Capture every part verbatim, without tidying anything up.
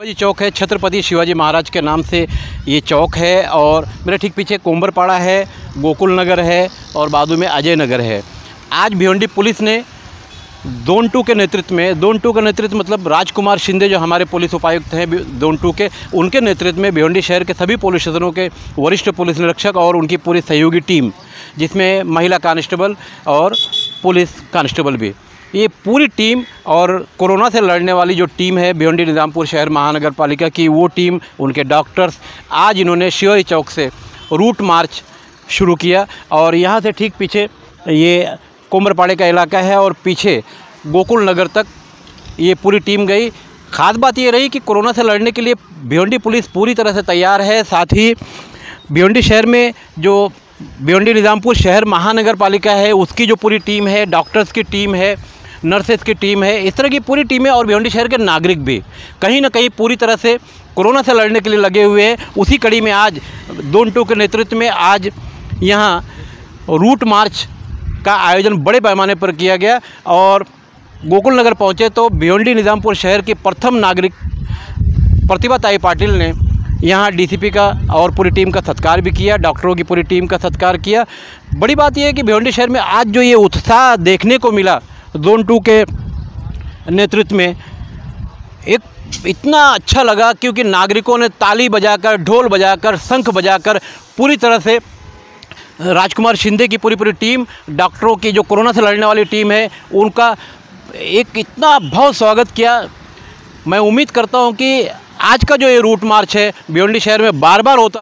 शिवाजी चौक है, छत्रपति शिवाजी महाराज के नाम से ये चौक है। और मेरे ठीक पीछे कोम्बरपाड़ा है, गोकुल नगर है और बाजू में अजय नगर है। आज भिवंडी पुलिस ने जोन टू के नेतृत्व में, जोन टू का नेतृत्व मतलब राजकुमार शिंदे जो हमारे पुलिस उपायुक्त हैं जोन टू के, उनके नेतृत्व में भिवंडी शहर के सभी पुलिस स्टेशनों के वरिष्ठ पुलिस निरीक्षक और उनकी पूरी सहयोगी टीम, जिसमें महिला कांस्टेबल और पुलिस कांस्टेबल भी, ये पूरी टीम और कोरोना से लड़ने वाली जो टीम है भिवंडी निज़ामपुर शहर महानगर पालिका की, वो टीम, उनके डॉक्टर्स, आज इन्होंने शिवाजी चौक से रूट मार्च शुरू किया। और यहाँ से ठीक पीछे ये कोम्बरपाड़े का इलाका है और पीछे गोकुल नगर तक ये पूरी टीम गई। ख़ास बात ये रही कि कोरोना से लड़ने के लिए भिवंडी पुलिस पूरी तरह से तैयार है। साथ ही भिवंडी शहर में जो भिवंडी निज़ामपुर शहर महानगर पालिका है उसकी जो पूरी टीम है, डॉक्टर्स की टीम है, नर्सेस की टीम है, इस तरह की पूरी टीमें और भिवंडी शहर के नागरिक भी कहीं ना कहीं पूरी तरह से कोरोना से लड़ने के लिए लगे हुए हैं। उसी कड़ी में आज जोन टू के नेतृत्व में आज यहाँ रूट मार्च का आयोजन बड़े पैमाने पर किया गया और गोकुल नगर पहुँचे तो भिवंडी निज़ामपुर शहर की प्रथम नागरिक प्रतिभा ताई पाटिल ने यहाँ डीसीपी का और पूरी टीम का सत्कार भी किया, डॉक्टरों की पूरी टीम का सत्कार किया। बड़ी बात यह है कि भिवंडी शहर में आज जो ये उत्साह देखने को मिला जोन टू के नेतृत्व में, एक इतना अच्छा लगा क्योंकि नागरिकों ने ताली बजाकर, ढोल बजाकर, शंख बजाकर पूरी तरह से राजकुमार शिंदे की पूरी पूरी टीम, डॉक्टरों की जो कोरोना से लड़ने वाली टीम है, उनका एक इतना बहुत स्वागत किया। मैं उम्मीद करता हूं कि आज का जो ये रूट मार्च है भिवंडी शहर में बार बार होता।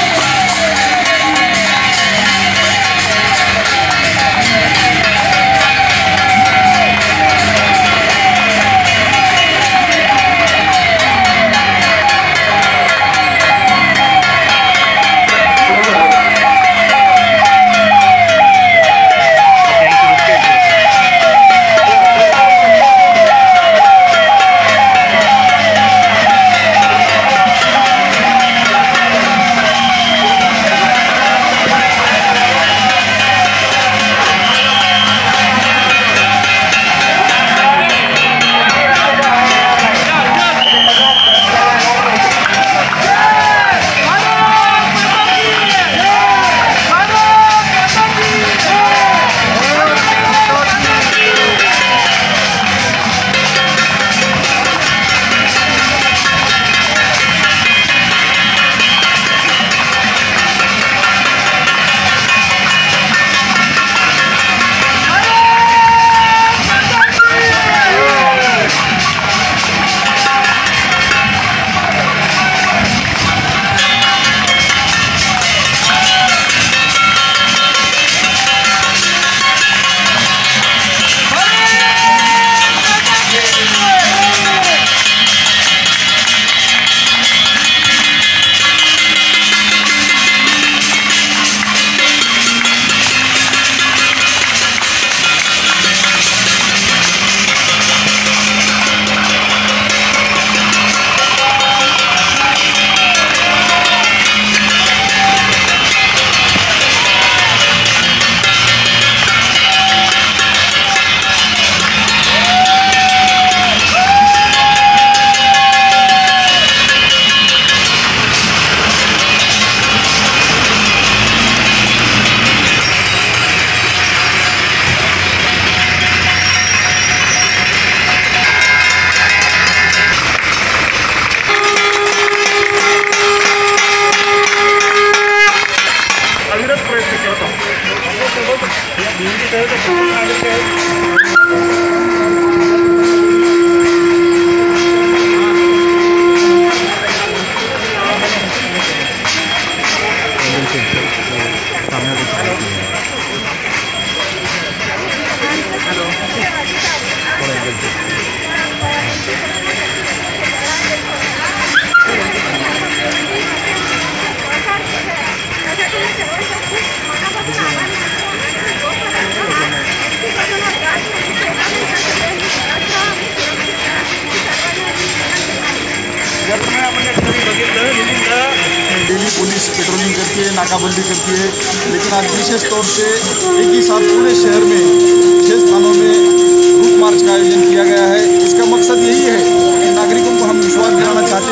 डेली पुलिस पेट्रोलिंग करती है, नाकाबंदी करती है, लेकिन आज विशेष तौर से एक ही साथ पूरे शहर में छह स्थानों में रूट मार्च का आयोजन किया गया है। इसका मकसद यही है कि नागरिकों को हम विश्वास दिलाना चाहते हैं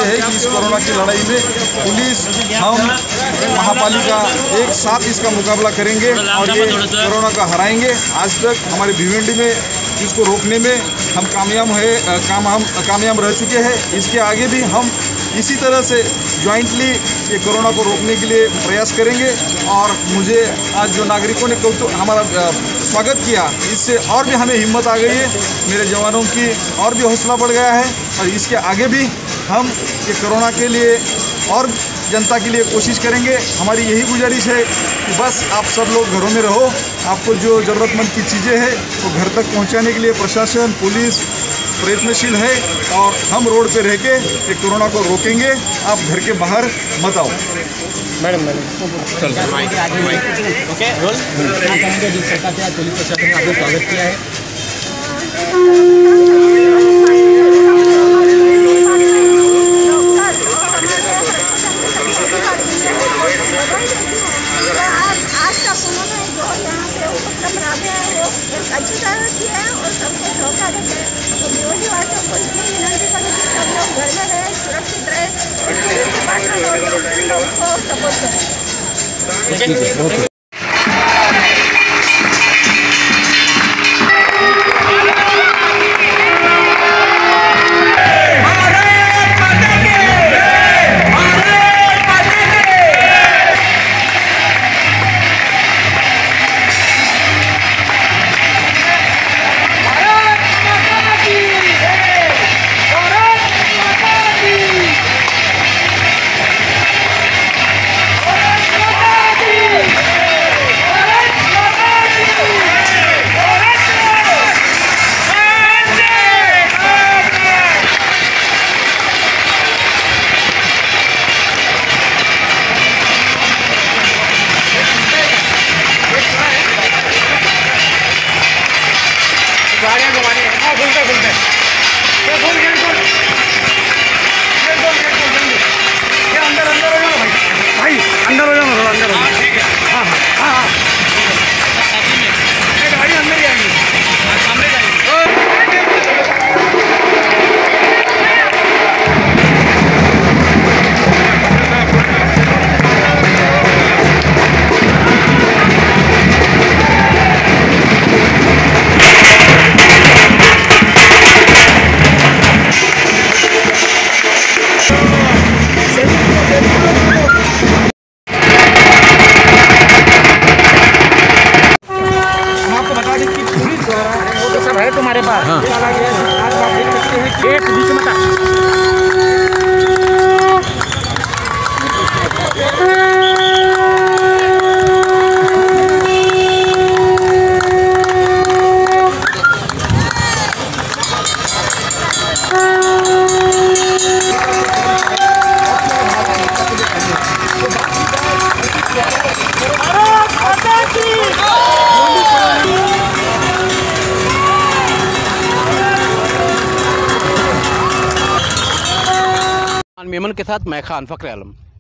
इस कोरोना की लड़ाई में पुलिस, हम, महापालिका एक साथ इसका मुकाबला करेंगे और ये कोरोना को हराएंगे। आज तक हमारे भिवंडी में इसको रोकने में हम कामयाब है काम हम कामयाब रह चुके हैं। इसके आगे भी हम इसी तरह से जॉइंटली ये कोरोना को रोकने के लिए प्रयास करेंगे। और मुझे आज जो नागरिकों ने कौतुक हमारा स्वागत किया, इससे और भी हमें हिम्मत आ गई है, मेरे जवानों की और भी हौसला बढ़ गया है। और इसके आगे भी हम ये कोरोना के लिए और जनता के लिए कोशिश करेंगे। हमारी यही गुजारिश है कि बस आप सब लोग घरों में रहो। आपको जो ज़रूरतमंद की चीज़ें हैं वो घर तक पहुंचाने के लिए प्रशासन, पुलिस प्रयत्नशील है और हम रोड पे रह के ये कोरोना को रोकेंगे। आप घर के बाहर मत आओ। मैडम मैडम चल ओके रोल क्या कहेंगे जिस सरकार से आज पुलिस प्रशासन ने आपका स्वागत किया है? अच्छी तरह की है और सबको धोखा देते हैं। तो भिवंडी वासियों को इतनी विनती करें कि सब लोग घर में रहे, सुरक्षित रहे, उसको सपोर्ट करें। तुम्हारे पास हाँ। एक बीच में था। मेमन के साथ मैं खान फखर आलम।